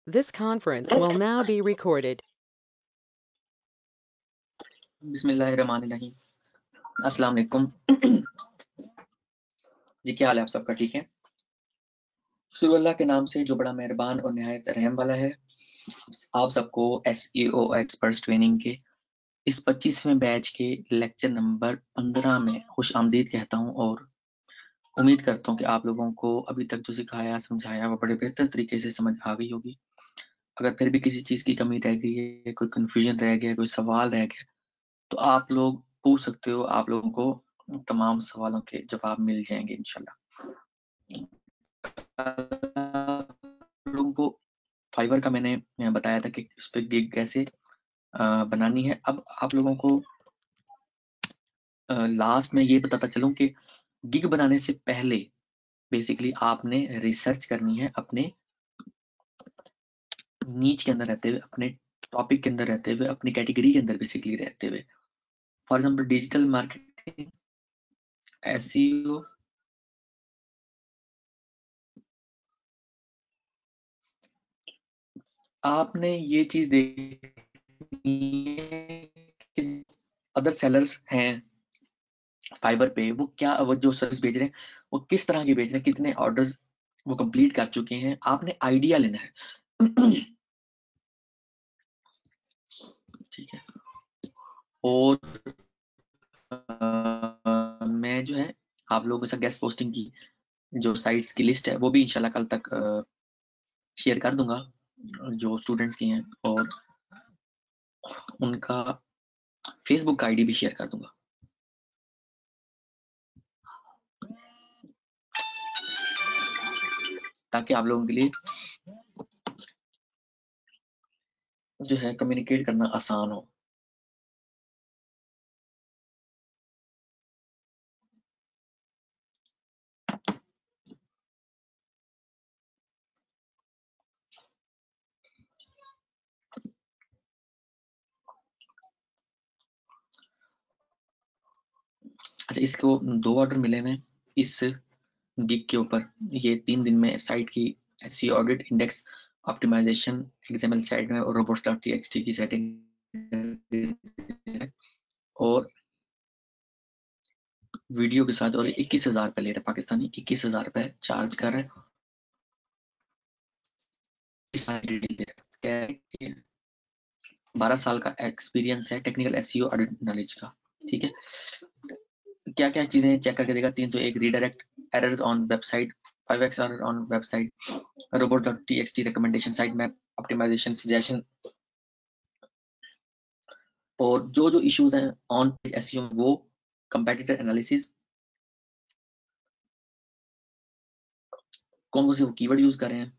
This conference will now be recorded. बिस्मिल्लाहिर्रहमानिर्रहीम। अस्सलाम वालेकुम जी, क्या हाल है आप सबका? ठीक है। शुरू अल्लाह के नाम से जो बड़ा मेहरबान और निहायत रहम वाला है। आप सबको SEO एक्सपर्ट्स ट्रेनिंग के इस 25वें बैच के लेक्चर नंबर 15 में खुश आमदीद कहता हूं और उम्मीद करता हूं कि आप लोगों को अभी तक जो सिखाया समझाया वो बड़े बेहतर तरीके से समझ आ गई होगी। अगर फिर भी किसी चीज़ की कमी रह गई है, कोई कन्फ्यूजन रह गया, कोई सवाल रह गया, तो आप लोग पूछ सकते हो। आप लोगों को तमाम सवालों के जवाब मिल जाएंगे इंशाल्लाह। लोगों को फाइवर का मैंने बताया था कि उस पर गिग कैसे बनानी है। अब आप लोगों को लास्ट में ये बताता चलूं कि गिग बनाने से पहले बेसिकली आपने रिसर्च करनी है अपने नीच के अंदर रहते हुए, अपने टॉपिक के अंदर रहते हुए, अपनी कैटेगरी के अंदर बेसिकली रहते हुए। For example digital marketing, SEO, आपने ये चीज देखनी है कि अदर सेलर्स हैं फाइबर पे, वो जो सर्विस भेज रहे हैं वो किस तरह की भेज रहे हैं, कितने ऑर्डर्स वो कंप्लीट कर चुके हैं, आपने आइडिया लेना है। ठीक है। और मैं जो है आप लोगों के साथ गेस्ट पोस्टिंग की जो साइट्स की लिस्ट है वो भी इंशाल्लाह कल तक शेयर कर दूंगा, जो स्टूडेंट्स की हैं, और उनका फेसबुक का आईडी भी शेयर कर दूंगा। ताकि आप लोगों के लिए जो है कम्युनिकेट करना आसान हो। अच्छा, इसको 2 ऑर्डर मिले हुए इस गिग के ऊपर। ये 3 दिन में साइट की SEO audit, index optimisation, XML sitemap और robots.txt की सेटिंग और वीडियो के साथ, और 21,000 रुपए ले रहे पाकिस्तानी, 21,000 रुपए चार्ज कर रहे हैं। इस सारी डिटेल दे रहे हैं। 12 साल का एक्सपीरियंस है टेक्निकल SEO ऑडिट नॉलेज का। ठीक है। क्या क्या चीजें चेक करके देगा? 301 redirect, errors on website, 5x error on website, robot.txt recommendation, site map optimisation, suggestion, और जो जो इश्यूज हैं ऑन पेज SEO वो कंपेटिटर एनालिसिस, कौन कौन से कीवर्ड यूज कर रहे हैं,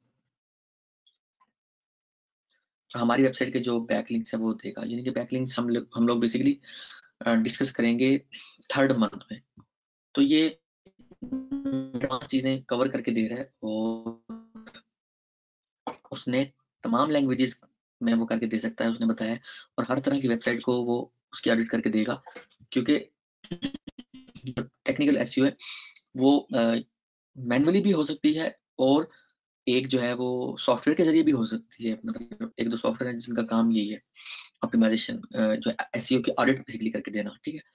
हमारी वेबसाइट के जो बैकलिंक्स है वो देगा। यानी कि बैकलिंक्स हम लोग बेसिकली डिस्कस करेंगे 3rd मंथ में। तो ये एडवांस चीजें कवर करके दे रहा है और उसने तमाम लैंग्वेजेस में वो करके दे सकता है, उसने बताया है। और हर तरह की वेबसाइट को वो उसकी ऑडिट करके देगा, क्योंकि टेक्निकल SEO है वो मैनुअली भी हो सकती है और एक जो है वो सॉफ्टवेयर के जरिए भी हो सकती है। मतलब 1-2 सॉफ्टवेयर हैं जिनका काम यही है, ऑप्टिमाइजेशन जो SEO की ऑडिट बेसिकली करके देना। ठीक है।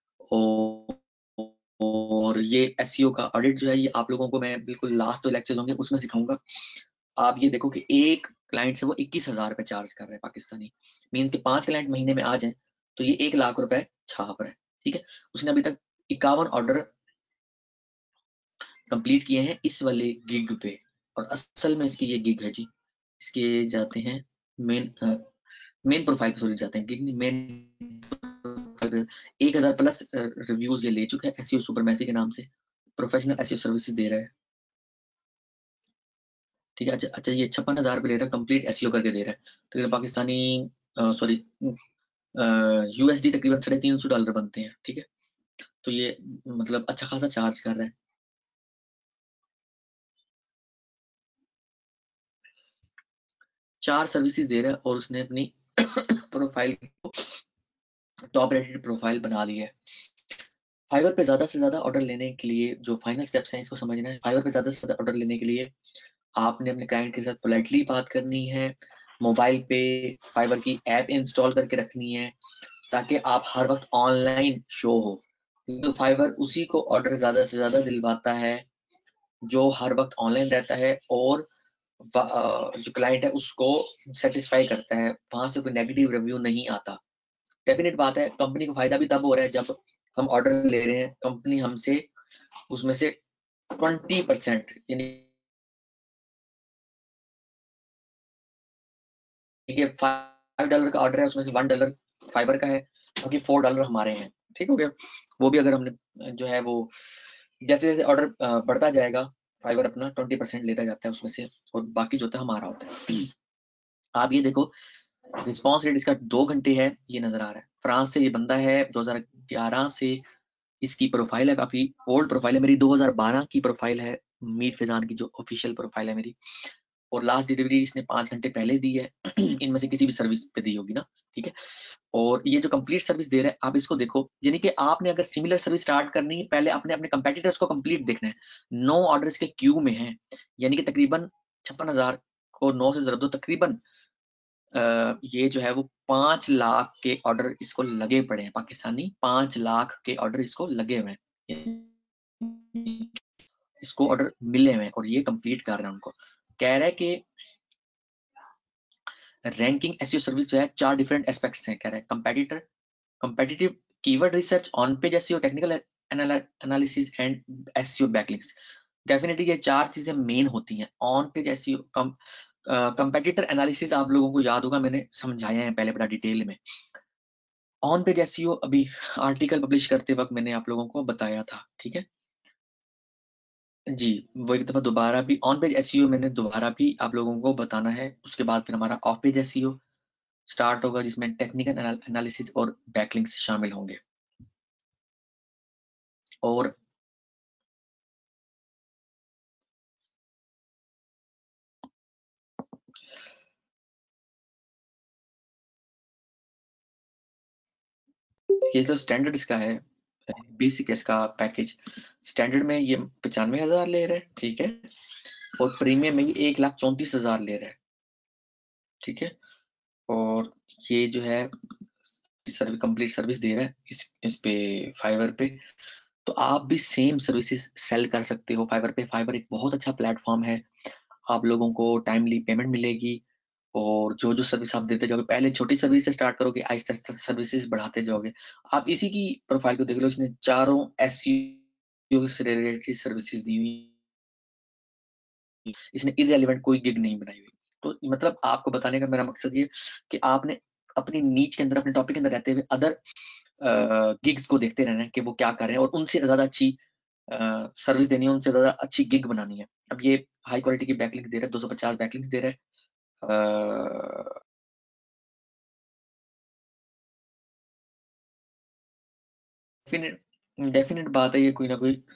और ये SEO का ऑडिट जो है ये आप लोगों को मैं बिल्कुल लास्ट 2 लेक्चर होंगे उसमें सिखाऊंगा। आप ये देखो कि एक क्लाइंट से वो 21,000 रुपए चार्ज कर रहे हैं पाकिस्तानी। मीन्स कि 5 क्लाइंट महीने में आ जाए तो ये 1 लाख रुपए छाप रहे हैं। ठीक है। उसने अभी तक 51 ऑर्डर कंप्लीट किए हैं इस वाले गिग पे। और असल में इसकी ये गिग है जी। इसके जाते हैं मेन प्रोफाइल पे जाते हैं, गिग नहीं, मेन प्रोफाइल पे 1000 प्लस रिव्यूज ये ले चुका है SEO सुपरमैसी के नाम से। प्रोफेशनल SEO सर्विसेज दे रहा है। ठीक है। अच्छा अच्छा, ये 56,000 रुपए ले रहा है, कंप्लीट SEO करके दे रहा है। तो ये पाकिस्तानी सॉरी USD तकरीबन $350 बनते हैं। ठीक है। तो ये मतलब अच्छा खासा चार्ज कर रहा है। 4 सर्विसेज दे रहा है और उसने अपनी प्रोफाइल को टॉप रेटेड प्रोफाइल बना ली है। फाइवर पे ज्यादा से ज्यादा ऑर्डर लेने के लिए जो फाइनल स्टेप्स हैं इसको समझना है। फाइवर पे ज्यादा से ज्यादा ऑर्डर लेने के लिए आपने अपने क्लाइंट के साथ पोलाइटली बात करनी है, मोबाइल पे फाइवर की ऐप इंस्टॉल करके रखनी है ताकि आप हर वक्त ऑनलाइन शो हो, क्योंकि फाइवर उसी को ऑर्डर ज्यादा से ज्यादा दिलवाता है जो हर वक्त ऑनलाइन रहता है और जो क्लाइंट है उसको सेटिस्फाई करता है, वहां से कोई नेगेटिव रिव्यू नहीं आता। डेफिनेट बात है, कंपनी को फायदा भी तब हो रहा है जब हम ऑर्डर ले रहे हैं, कंपनी हमसे उसमें से 20% यानी कि $5 का ऑर्डर है उसमें से $1 फाइबर का है, बाकी $4 हमारे हैं। ठीक हो गया। वो भी अगर हमने जो है वो जैसे जैसे ऑर्डर बढ़ता जाएगा, फाइबर अपना 20% लेता जाता है उसमें से, और बाकी जो होता है हमारा होता है। आप ये देखो, रिस्पॉन्स रेट इसका 2 घंटे है, ये नजर आ रहा है। फ्रांस से ये बंदा है, 2011 से इसकी प्रोफाइल है, काफी ओल्ड प्रोफाइल है। मेरी 2012 की प्रोफाइल है, मीट फैजान की जो ऑफिशियल प्रोफाइल है मेरी, और लास्ट डिलीवरी इसने 5 घंटे पहले दी है। इनमें से किसी भी सर्विस पे दी होगी ना, ठीक है। और ये जो कंप्लीट सर्विस दे रहा है, आप इसको देखो, यानी कि आपने अगर सिमिलर सर्विस स्टार्ट करनी है, पहले आपने अपने कंपेटिटर्स को कंप्लीट देखना है। 9 ऑर्डर्स के क्यू में है, यानी कि तकरीबन 56,000 को 9 से जरूर दो, तकरीबन ये जो है वो 5 लाख के ऑर्डर इसको लगे पड़े हैं, पाकिस्तानी 5 लाख के ऑर्डर इसको लगे हुए हैं, इसको ऑर्डर मिले हुए हैं, और ये कंप्लीट कर रहे हैं। उनको कह रहा है कि रैंकिंग एसईओ सर्विस जो है 4 डिफरेंट एस्पेक्ट्स हैं, कह रहा है competitor, competitive keyword research, on page SEO, technical analysis and SEO backlinks। Definitely ये 4 चीजें मेन होती हैं। On page SEO, competitor analysis आप लोगों को याद होगा, मैंने समझाया है पहले बड़ा डिटेल में। ऑन पेज एसईओ अभी आर्टिकल पब्लिश करते वक्त मैंने आप लोगों को बताया था, ठीक है जी। वो एक दफा दोबारा भी ऑन पेज एसईओ मैंने दोबारा भी आप लोगों को बताना है। उसके बाद फिर हमारा ऑफ पेज एसईओ स्टार्ट होगा, जिसमें टेक्निकल एनालिसिस और बैकलिंक्स शामिल होंगे। और ये जो स्टैंडर्ड इसका है, बेसिक इसका पैकेज, स्टैंडर्ड में ये 95,000 ले रहा है, ठीक है, और प्रीमियम में ये 1,34,000 ले रहा है, ठीक है। और ये जो है सर्विस, कंप्लीट सर्विस दे रहा है इस पे, फाइवर पे। तो आप भी सेम सर्विसेज सेल कर सकते हो फाइवर पे। फाइवर एक बहुत अच्छा प्लेटफॉर्म है, आप लोगों को टाइमली पेमेंट मिलेगी, और जो जो सर्विस आप देते जाओगे, पहले छोटी सर्विस से स्टार्ट करोगे, आहिस्ता आहिस्ता सर्विसेज बढ़ाते जाओगे। आप इसी की प्रोफाइल को देख लो, इसने चारों एसईओ से रिलेटेड सर्विसेज दी हुई, इसने इररिलेवेंट कोई गिग नहीं बनाई हुई। तो मतलब आपको बताने का मेरा मकसद ये कि आपने अपनी नीच के अंदर, अपने टॉपिक के अंदर रहते हुए अदर गिग्स को देखते रहना है कि वो क्या कर रहे हैं, और उनसे ज्यादा अच्छी सर्विस देनी है, उनसे ज्यादा अच्छी गिग बनानी है। अब ये हाई क्वालिटी की बैकलिंक्स दे रहा है, 250 बैकलिंक्स दे रहा है। डेफिनेट डेफिनेट बात है, ये कोई ना कोई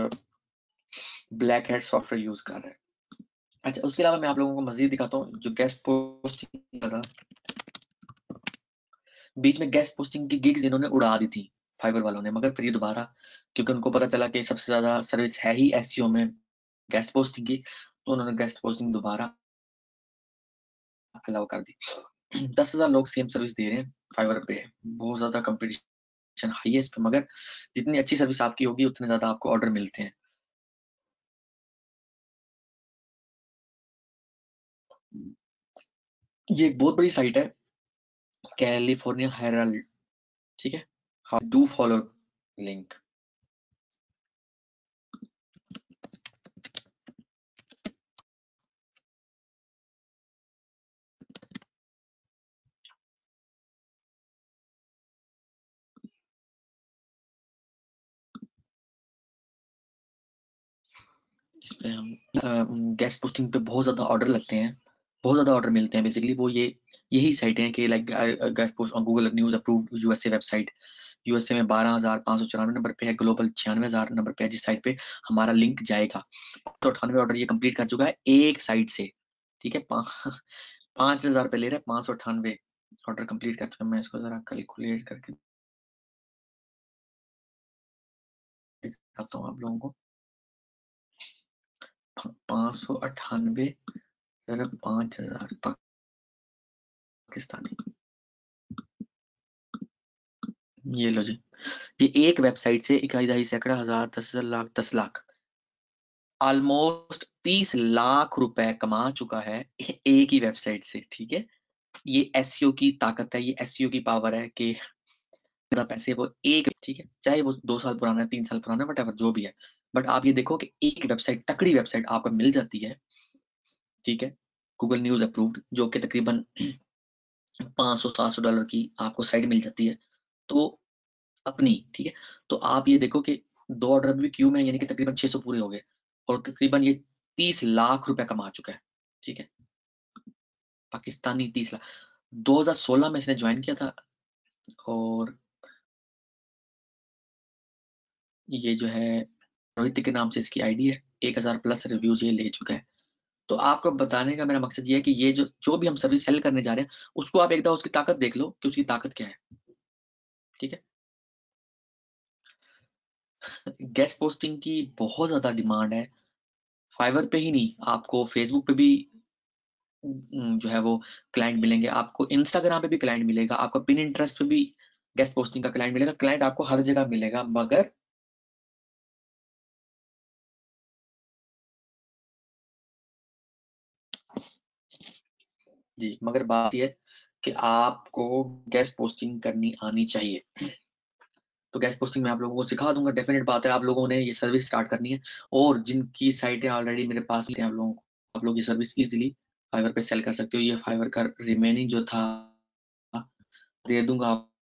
ब्लैक हैट सॉफ्टवेयर यूज कर रहा है। अच्छा, उसके अलावा मैं आप लोगों को मजीद दिखाता हूँ जो गेस्ट पोस्टिंग था, बीच में गेस्ट पोस्टिंग की गिग्स इन्होंने उड़ा दी थी फाइबर वालों ने, मगर फिर ये दोबारा, क्योंकि उनको पता चला कि सबसे ज्यादा सर्विस है ही एसईओ में गेस्ट पोस्टिंग की, तो उन्होंने गेस्ट पोस्टिंग दोबारा अलाउ कर दी। 10,000 लोग सेम सर्विस दे रहे हैं फाइवर पे, बहुत ज्यादा कंपटीशन हाई है इस पे, मगर जितनी अच्छी सर्विस आपकी होगी उतने ज्यादा आपको ऑर्डर मिलते हैं। ये एक बहुत बड़ी साइट है, कैलिफोर्निया हेराल्ड, ठीक है। हाँ, डू फॉलो लिंक। इस पे हम गेस्ट पोस्टिंग पे बहुत ज्यादा ऑर्डर लगते हैं, बहुत ज्यादा ऑर्डर मिलते हैं। बेसिकली वो ये यही साइट है कि like guest post on Google news approved USA website, USA में 12,594 नंबर पे है, ग्लोबल 96,000 नंबर पे है, जिस साइट पे हमारा लिंक जाएगा। 598 ऑर्डर ये कंप्लीट कर चुका है एक साइट से, ठीक है। 5,000 पे ले रहा है, 598 ऑर्डर कंप्लीट कर चुका है। मैं इसको जरा कैलकुलेट करके दिखाता हूँ आप लोगों को। 598 5000 पाकिस्तानी। ये लो जी, ये एक वेबसाइट से इकाई दहाई सैकड़ा हजार 10,000 लाख 10 लाख ऑलमोस्ट 30 लाख रुपए कमा चुका है एक ही वेबसाइट से। ठीक है, ये एसईओ की ताकत है, ये एसईओ की पावर है कि ज्यादा पैसे वो एक, ठीक है, चाहे वो 2 साल पुराना है 3 साल पुराना है वट जो भी है, बट आप ये देखो कि एक वेबसाइट, तकड़ी वेबसाइट आपको मिल जाती है, ठीक है, गूगल न्यूज अप्रूव्ड, जो कि तकरीबन $500-700 की आपको साइट मिल जाती है, तो अपनी, ठीक है, तो आप ये देखो कि 2 ऑर्डर भी क्यू में, यानी कि तकरीबन 600 पूरे हो गए और तकरीबन ये 30 लाख रुपए कमा चुका है। ठीक है, पाकिस्तानी 30 लाख। 2016 में इसने ज्वाइन किया था और ये जो है रोहित के नाम से इसकी आईडी है, 1000 प्लस रिव्यूज ये ले चुका है। तो आपको बताने का मेरा मकसद ये है कि ये जो भी हम सर्विस सेल करने जा रहे हैं, उसको आप एक दफा उसकी ताकत देख लो कि उसकी ताकत क्या है। ठीक है, गेस्ट पोस्टिंग की बहुत ज्यादा डिमांड है, फाइवर पे ही नहीं, आपको फेसबुक पे भी जो है वो क्लाइंट मिलेंगे, आपको इंस्टाग्राम पे भी क्लाइंट मिलेगा, आपको पिन इंटरेस्ट पे भी गेस्ट पोस्टिंग का क्लाइंट मिलेगा, क्लाइंट आपको हर जगह मिलेगा, मगर जी, मगर बात यह है कि आपको गेस्ट पोस्टिंग करनी आनी चाहिए। तो गेस्ट पोस्टिंग में आप लोगों को सिखा दूंगा, डेफिनेट बात है, आप लोगों ने ये सर्विस स्टार्ट करनी है और जिनकी साइटें ऑलरेडी मेरे पास हैं, आप लोग ये सर्विस इजीली फाइवर पे सेल कर सकते हो। ये फाइवर का रिमेनिंग जो था दे दूंगा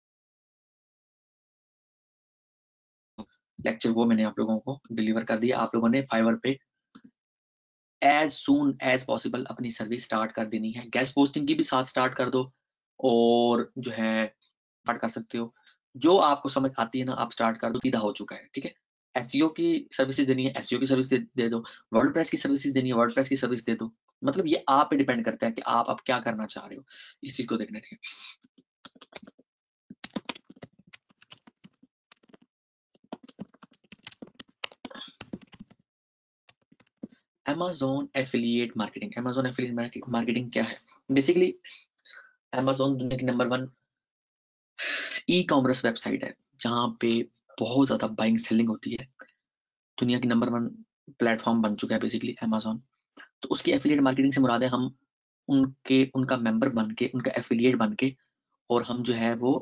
लेक्चर, वो मैंने आप लोगों को डिलीवर कर दिया। आप लोगों ने फाइवर पे एज सून एज पॉसिबल अपनी सर्विस स्टार्ट कर देनी है। गेस्ट पोस्टिंग की भी साथ स्टार्ट कर दो और जो है स्टार्ट कर सकते हो, जो आपको समझ आती है ना आप स्टार्ट कर दो, सीधा हो चुका है। ठीक है, एसईओ की सर्विसेज देनी है, एसईओ की सर्विस दे दो, वर्डप्रेस की सर्विसेज देनी है, वर्डप्रेस की सर्विस दे दो। मतलब ये आप पे डिपेंड करता है कि आप अब क्या करना चाह रहे हो, इस चीज को देखना। ठीक है, Amazon affiliate marketing. Amazon affiliate marketing क्या है? बेसिकली Amazon दुनिया की नंबर 1 ई कॉमर्स वेबसाइट है जहाँ पे बहुत ज्यादा बाइंग सेलिंग होती है। दुनिया की नंबर 1 प्लेटफॉर्म बन चुका है बेसिकली Amazon। तो उसकी एफिलिएट मार्केटिंग से मुराद है हम उनका मेंबर बन के, उनका एफिलिएट बन के, और हम जो है वो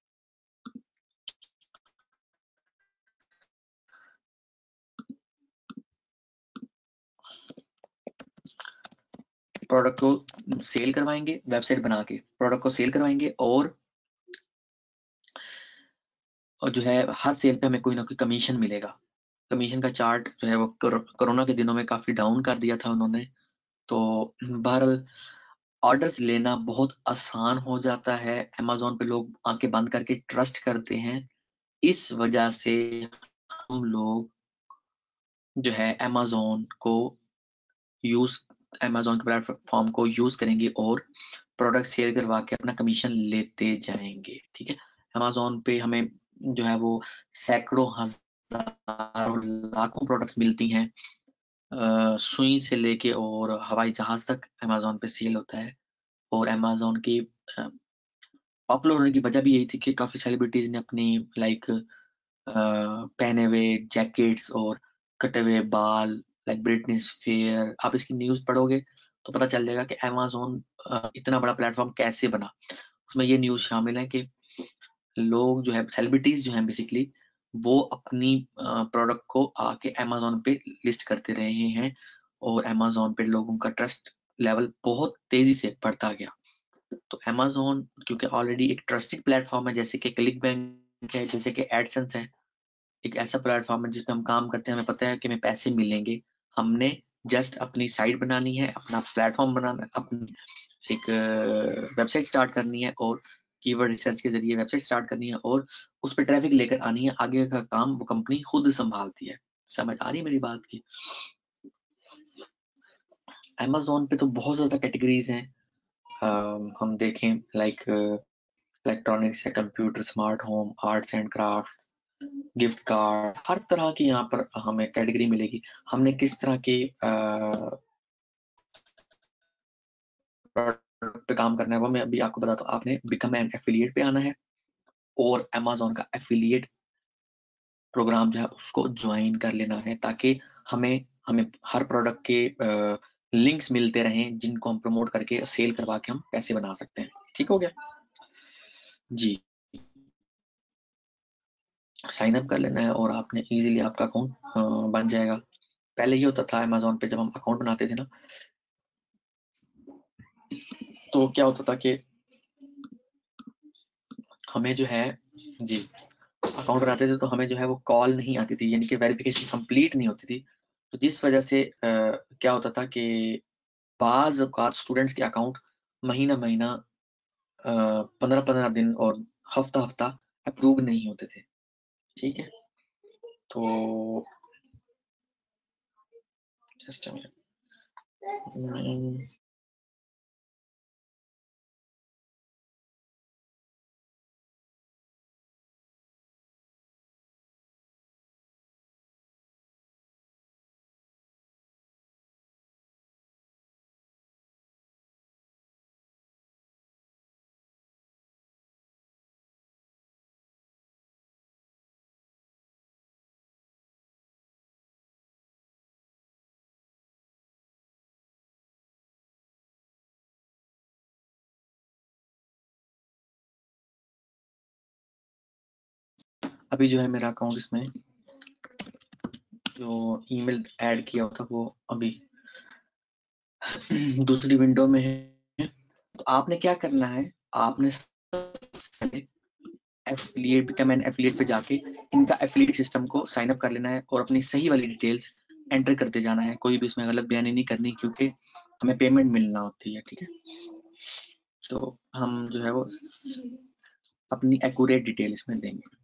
प्रोडक्ट को सेल करवाएंगे, वेबसाइट बना के प्रोडक्ट को सेल करवाएंगे और जो है हर सेल पे हमें कोई ना कोई कमीशन मिलेगा। कमीशन का चार्ट जो है वो कोरोना के दिनों में काफी डाउन कर दिया था उन्होंने। तो बहरहाल ऑर्डर्स लेना बहुत आसान हो जाता है, अमेजोन पे लोग आंखें बंद करके ट्रस्ट करते हैं, इस वजह से हम लोग जो है यूज अमेजोन के प्लेटफॉर्म को यूज करेंगे और प्रोडक्ट सेल करवा के अपना कमीशन लेते जाएंगे। ठीक है, अमेजोन पे हमें जो है वो सैकड़ों हजारों लाखों प्रोडक्ट्स मिलती हैं, सुई से लेके और हवाई जहाज तक अमेजोन पे सेल होता है। और अमेजोन की पॉपुलर होने की वजह भी यही थी कि काफी सेलिब्रिटीज ने अपनी लाइक पहने हुए जैकेट्स और कटे हुए बाल, लाइक ब्रिटनी स्पीयर, आप इसकी न्यूज पढ़ोगे तो पता चल जाएगा कि अमेजोन इतना बड़ा प्लेटफॉर्म कैसे बना। उसमें ये न्यूज शामिल है कि लोग जो है सेलिब्रिटीज जो है बेसिकली वो अपनी प्रोडक्ट को आके अमेजोन पे लिस्ट करते रहे हैं और अमेजोन पे लोगों का ट्रस्ट लेवल बहुत तेजी से बढ़ता गया। तो अमेजोन क्योंकि ऑलरेडी एक ट्रस्टेड प्लेटफॉर्म है, जैसे कि क्लिक बैंक है, जैसे कि एडसेंस है, एक ऐसा प्लेटफॉर्म है जिसपे हम काम करते हैं, हमें पता है कि हमें पैसे मिलेंगे। हमने जस्ट अपनी साइट बनानी है, अपना प्लेटफॉर्म बनाना, अपनी एक वेबसाइट स्टार्ट करनी है और कीवर्ड रिसर्च के जरिए वेबसाइट स्टार्ट करनी है और उस पर ट्रैफिक लेकर आनी है। आगे का काम वो कंपनी खुद संभालती है। समझ आ रही है मेरी बात की? अमेजोन पे तो बहुत ज्यादा कैटेगरीज हैं। हम देखें लाइक इलेक्ट्रॉनिक्स या computer, smart home, arts and craft, gift card, हर तरह की यहाँ पर हमें कैटेगरी मिलेगी। हमने किस तरह के प्रोडक्ट पे काम करना है वो मैं अभी आपको बताता हूँ। आपने बिकम एन एफिलिएट पे आना है और अमेजोन का एफिलिएट प्रोग्राम जो है उसको ज्वाइन कर लेना है, ताकि हमें हमें हर प्रोडक्ट के लिंक्स मिलते रहें जिनको हम प्रमोट करके सेल करवा के हम पैसे बना सकते हैं। ठीक हो गया जी। साइन अप कर लेना है और आपने इजीली आपका अकाउंट बन जाएगा। पहले ये होता था अमेजोन पे, जब हम अकाउंट बनाते थे ना, तो क्या होता था कि हमें जो है जी अकाउंट बनाते थे तो हमें जो है वो कॉल नहीं आती थी, यानी कि वेरिफिकेशन कंप्लीट नहीं होती थी। तो जिस वजह से क्या होता था कि बाज औकात स्टूडेंट्स के अकाउंट महीना महीना 15-15 दिन और हफ्ता हफ्ता अप्रूव नहीं होते थे। ठीक है, तो जस्ट अ मिनट। अभी जो है मेरा अकाउंट, इसमें जो ईमेल ऐड किया था वो अभी दूसरी विंडो में है। तो आपने क्या करना है, आपने एफिलिएट बिकम एन एफिलिएट पे जाके इनका एफिलिएट सिस्टम को साइन अप कर लेना है और अपनी सही वाली डिटेल्स एंटर करते जाना है। कोई भी उसमें गलत बयानी नहीं करनी, क्योंकि हमें पेमेंट मिलना होती है। ठीक है, तो हम जो है वो अपनी एक्यूरेट डिटेल इसमें देंगे।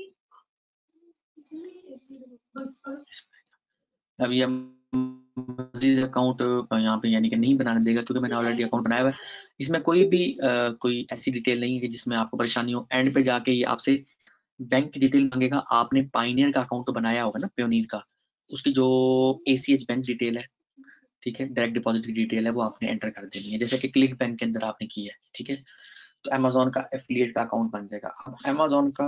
अभी हम अकाउंट यहाँ पे यानी कि नहीं बनाने देगा, क्योंकि मैंने ऑलरेडी अकाउंट बनाया हुआ है। इसमें कोई ऐसी डिटेल नहीं है जिसमें आपको परेशानी हो। एंड पे जाके ये आपसे बैंक की डिटेल मांगेगा। आपने पाइनियर का अकाउंट तो बनाया होगा ना, प्योनीर का, उसकी जो ACH बैंक डिटेल है, ठीक है, डायरेक्ट डिपॉजिट की डिटेल है, वो आपने एंटर कर देनी है, जैसे कि क्लिक बैंक के अंदर आपने की है। ठीक है, तो अमेजोन का एफिलिएट का अकाउंट बन जाएगा। अब अमेजोन का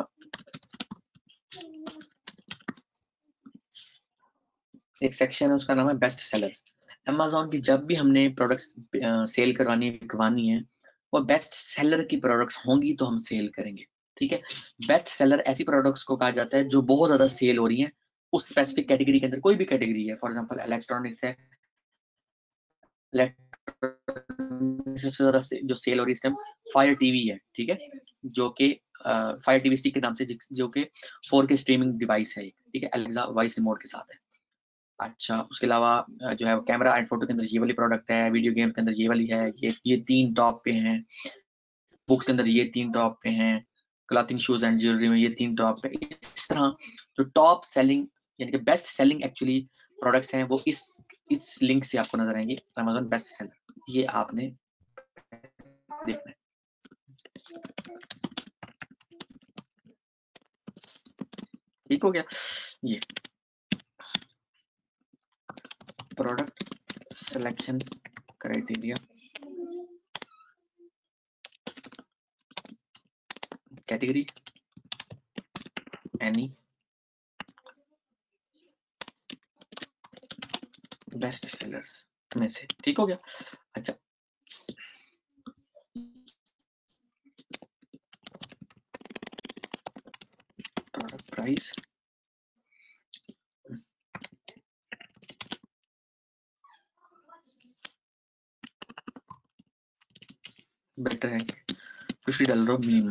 एक सेक्शन है, उसका नाम है बेस्ट सेलर्स। अमेजोन की जब भी हमने प्रोडक्ट्स सेल करवानी बिकवानी है, वो बेस्ट सेलर की प्रोडक्ट्स होंगी तो हम सेल करेंगे। ठीक है, बेस्ट सेलर ऐसी प्रोडक्ट्स को कहा जाता है जो बहुत ज्यादा सेल हो रही हैं उस स्पेसिफिक कैटेगरी के अंदर। कोई भी कैटेगरी है, फॉर एग्जांपल इलेक्ट्रॉनिक्स है, सबसे ज्यादा जो सेल हो रही है इस टाइम फायर टीवी है। ठीक है, जो कि फायर टीवी स्टिक के नाम से, जो कि 4K स्ट्रीमिंग डिवाइस है। ठीक है, एलेक्सा वॉइस रिमोट के साथ है। अच्छा, उसके अलावा जो है कैमरा एंड फोटो के अंदर ये वाली प्रोडक्ट है, वीडियो गेम के अंदर ये वाली है, ये 3 टॉप पे हैं, बुक्स के अंदर ये 3 टॉप पे हैं, क्लॉथिंग शूज एंड ज्वेलरी में ये 3 टॉप पे। इस तरह जो टॉप सेलिंग यानी कि बेस्ट सेलिंग एक्चुअली प्रोडक्ट्स हैं, वो इस लिंक से आपको नजर आएंगे, अमेजोन बेस्ट सेलर। ये आपने देखना है। ठीक हो गया, ये product selection criteria, category any, best sellers में से। ठीक हो गया। अच्छा, प्रोडक्ट प्राइस, बेटर है $50 मिनिमम।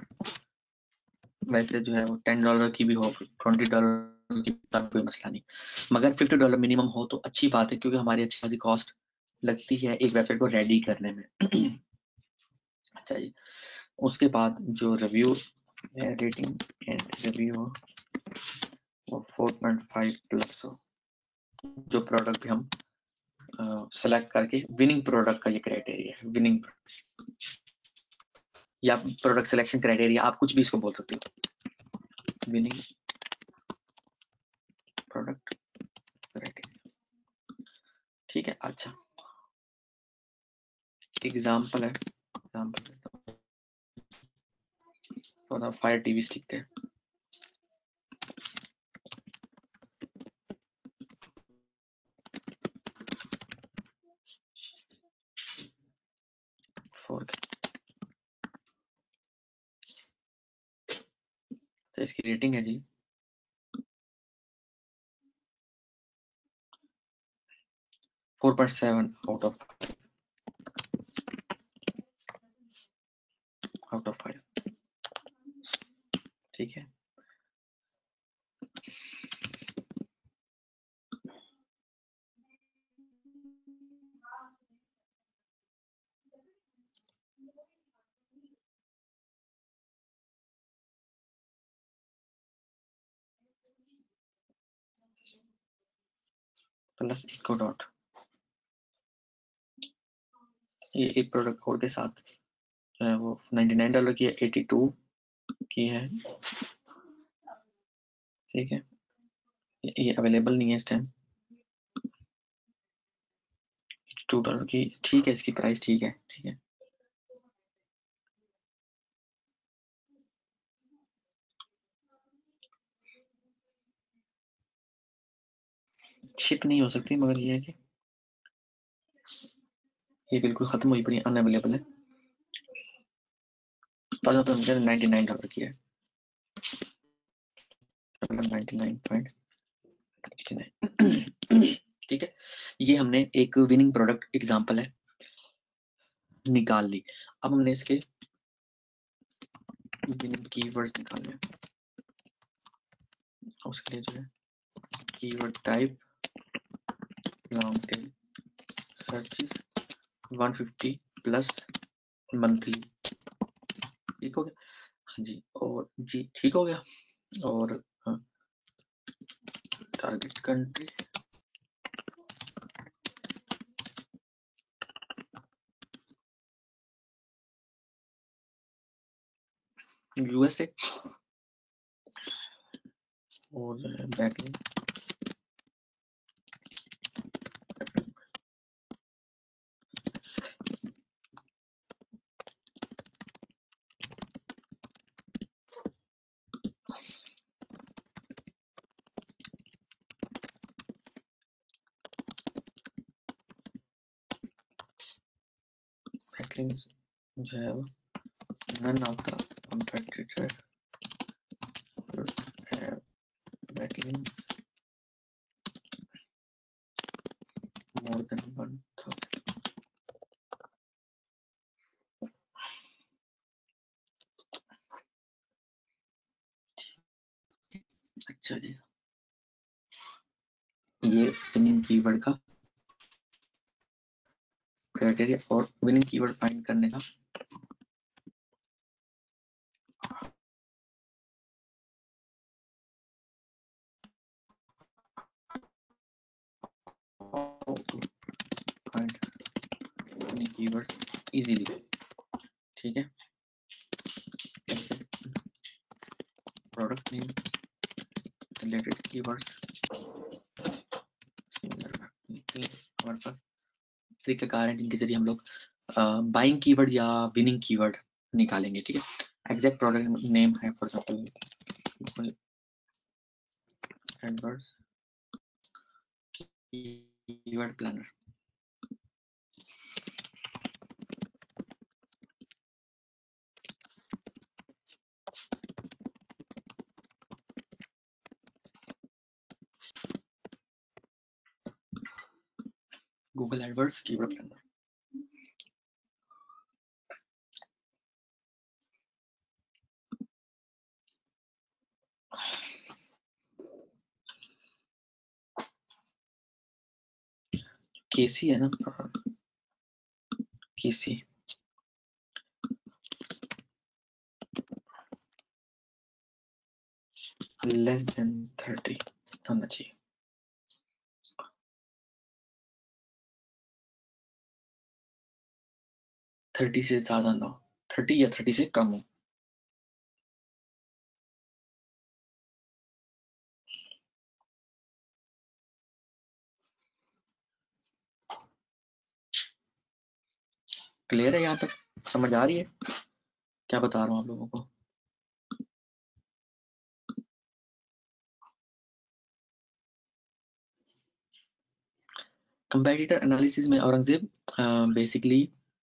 वैसे जो है वो $10 की भी हो, $20 की, कोई मसला नहीं, मगर $50 मिनिमम हो तो अच्छी बात है, क्योंकि हमारी अच्छी खासी कॉस्ट लगती है एक वेबसाइट को रेडी करने में। अच्छा जी, उसके बाद जो रिव्यू है, रेटिंग एंड रिव्यू वो 4.5 प्लस हो। जो प्रोडक्ट भी हम सेलेक्ट करके, विनिंग प्रोडक्ट का ये क्राइटेरिया है, विनिंग या प्रोडक्ट सिलेक्शन क्राइटेरिया, आप कुछ भी इसको बोल सकते हो, विनिंग प्रोडक्ट क्राइटेरिया। ठीक है, अच्छा एग्जाम्पल है, example for fire TV stick है। तो इसकी रेटिंग है जी 4.7 आउट ऑफ 5। ठीक है, प्लस इको डॉट ये एक प्रोडक्ट कोड के साथ जो है वो $99 की है, 82 की है। ठीक है, ये अवेलेबल नहीं है इस टाइम, $2 की। ठीक है, इसकी प्राइस ठीक है, ठीक है। शिप नहीं हो सकती, मगर ये है कि ये बिल्कुल खत्म हुई पड़ी, अनअवेलेबल है। पर तो मुझे $99 की है, 99.99। ठीक है, ये हमने एक विनिंग प्रोडक्ट एग्जांपल है निकाल ली। अब हमने इसके विनिंग कीवर्ड्स निकालने हैं। उसके लिए जो है keyword type long tail searches 150 plus monthly. ठीक हो गया? हाँ जी, और जी ठीक हो गया। और टारगेट कंट्री यूएसए और बैकलिंक बैकलिंक्स जो है वो none of the competitor have backlinks more than 1,000। अच्छा जी, ये विनिंग कीवर्ड का क्राइटेरिया और विनिंग कीवर्ड फाइंड करने का how to find winning keywords easily। ठीक है, प्रोडक्ट नेम रिलेटेड कीवर्ड्स हमारे पास तरीकाकार है जिनके जरिए हम लोग बाइंग कीवर्ड या विनिंग कीवर्ड निकालेंगे। ठीक है, एग्जैक्ट प्रोडक्ट नेम है for example AdWords keyword planner. Google AdWords keyword planner. KC है ना, केसी लेस देन 30 होना चाहिए। 30 से ज्यादा ना हो, 30 या 30 से कम हो। क्लियर है? यहाँ तक समझ आ रही है क्या बता रहा हूँ आप लोगों को? कंपेटिटर एनालिसिस में औरंगजेब बेसिकली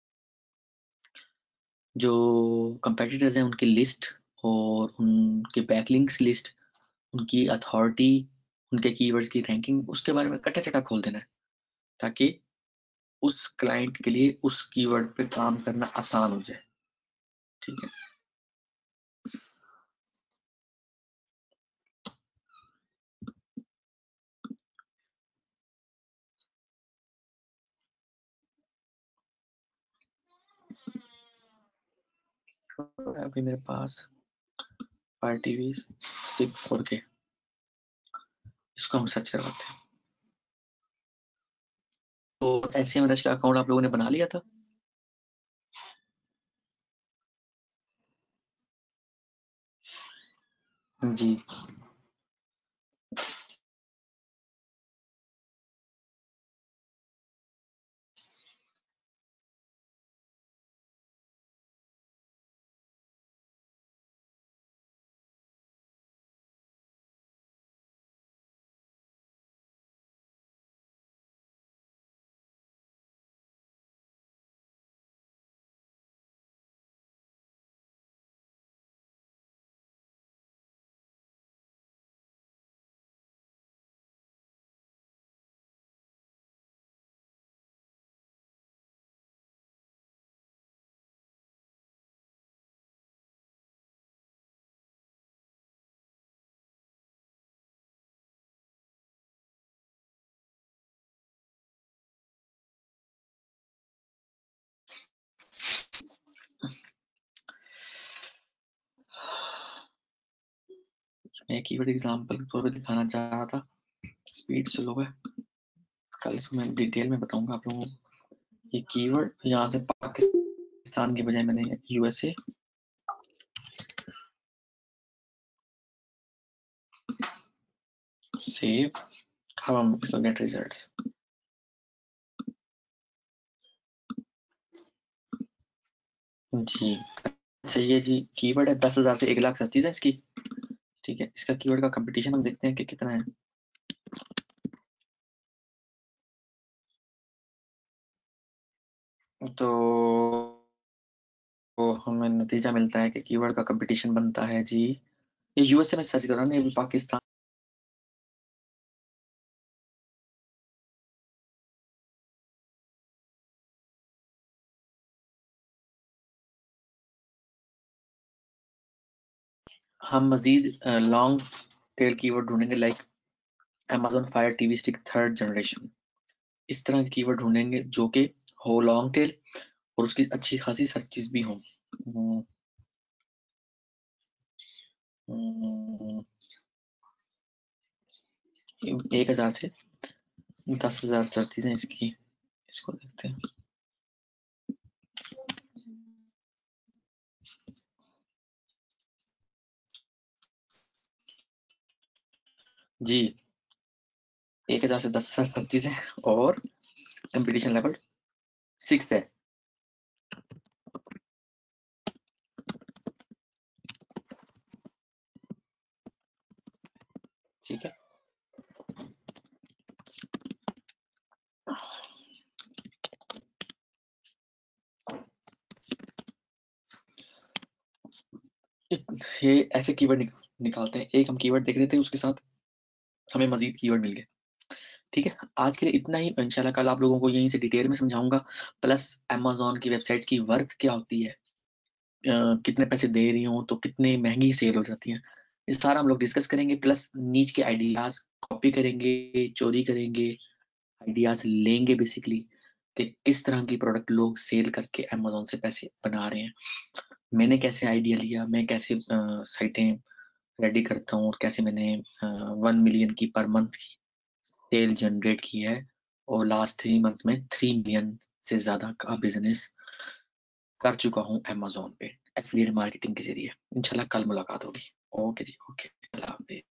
जो कंपेटिटर्स हैं उनकी लिस्ट और उनके बैकलिंक्स लिस्ट, उनकी अथॉरिटी, उनके कीवर्ड्स की रैंकिंग, उसके बारे में कटा चटा खोल देना है ताकि उस क्लाइंट के लिए उस कीवर्ड पे काम करना आसान हो जाए। ठीक है, अभी मेरे पास फायर टीवी स्टिक 4K, इसको हम सर्च करवाते हैं। तो SEMrush का अकाउंट आप लोगों ने बना लिया था? जी, मैं कीवर्ड एग्जांपल के तौर पे दिखाना चाह रहा था, स्पीड स्लो है, कल इसको मैं डिटेल में बताऊंगा आप लोगों को। ये कीवर्ड यहाँ से पाकिस्तान के बजाय मैंने USA, save, how I'm going to get results। जी चाहिए जी, कीवर्ड है 10,000 से 1,00,000 सर्चेज है इसकी। ठीक है, इसका कीवर्ड का कंपटीशन हम देखते हैं कि कितना है। तो हमें नतीजा मिलता है कि कीवर्ड का कंपटीशन बनता है जी, ये USA में सर्च कर रहा है, पाकिस्तान। हम मजीद लॉन्ग टेल कीवर्ड ढूंढेंगे, like Amazon Fire TV Stick 3rd generation, इस तरह के कीवर्ड ढूंढेंगे जो कि हो लॉन्ग टेल और उसकी अच्छी खासी सर्चेस भी हों। 1,000 से 10,000 सर्चेस हैं इसकी, इसको देखते हैं जी। 1,000 से 10,000 सर्चेस हैं और कंपटीशन लेवल 6 है। ठीक है, ये ऐसे कीवर्ड निकालते हैं। एक हम कीवर्ड देख रहे थे, उसके साथ हमें मजीद कीवर्ड मिल गए। ठीक है, आज के लिए इतना ही। इंशाल्लाह कल आप लोगों को यहीं से डिटेल में समझाऊंगा, प्लस अमेज़न की वेबसाइट्स की वर्थ क्या होती है, कितने पैसे दे रही हूँ तो कितने महंगी सेल हो जाती हैं, ये सारा हम लोग डिस्कस करेंगे। प्लस नीच के आइडियाज कॉपी करेंगे, चोरी करेंगे, आइडियाज लेंगे बेसिकली कि किस तरह की प्रोडक्ट लोग सेल करके अमेज़न से पैसे बना रहे हैं, मैंने कैसे आइडिया लिया, मैं कैसे साइटें रेडी करता हूँ और कैसे मैंने 1 मिलियन की पर मंथ की सेल जनरेट की है और लास्ट 3 मंथ्स में 3 मिलियन से ज्यादा का बिजनेस कर चुका हूँ अमेज़न पे एफिलिएट मार्केटिंग के जरिए। इंशाल्लाह कल मुलाकात होगी। ओके जी, ओके, अल्लाह हाफिज़।